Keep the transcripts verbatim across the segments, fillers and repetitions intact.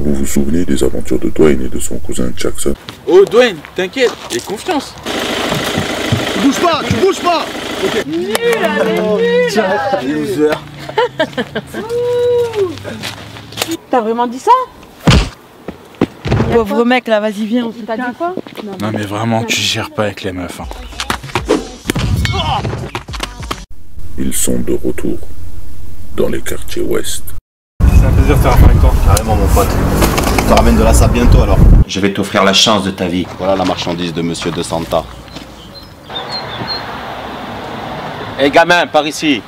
Vous vous souvenez des aventures de Dwayne et de son cousin Jackson? Oh Dwayne, t'inquiète, aie confiance. Tu bouges pas, tu bouges pas. Ok. Nul, elle est nulle. Loser. T'as vraiment dit ça? Pauvre mec là, vas-y viens. On t'a dit quoi? Non mais vraiment, tu gères pas avec les meufs. Hein. Ils sont de retour dans les quartiers ouest. C'est un plaisir de faire affaire avec toi. Carrément mon pote. Je te ramène de la sable bientôt alors. Je vais t'offrir la chance de ta vie. Voilà la marchandise de Monsieur De Santa. Hé hey, gamin, par ici.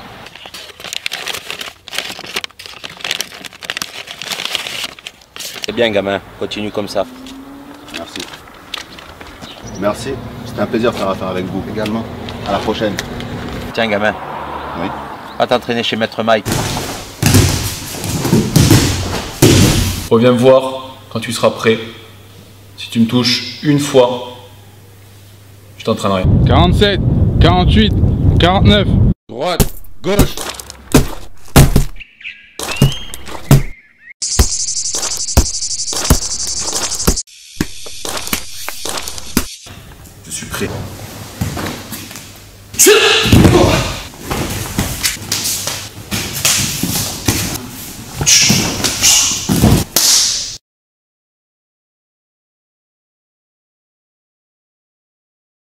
C'est bien gamin, continue comme ça. Merci. Merci. C'était un plaisir de faire affaire avec vous également. À la prochaine. Tiens gamin. Oui. Va t'entraîner chez Maître Mike. Reviens me voir quand tu seras prêt. Si tu me touches une fois, je t'entraînerai. quarante-sept, quarante-huit, quarante-neuf. Droite, gauche. Je suis prêt.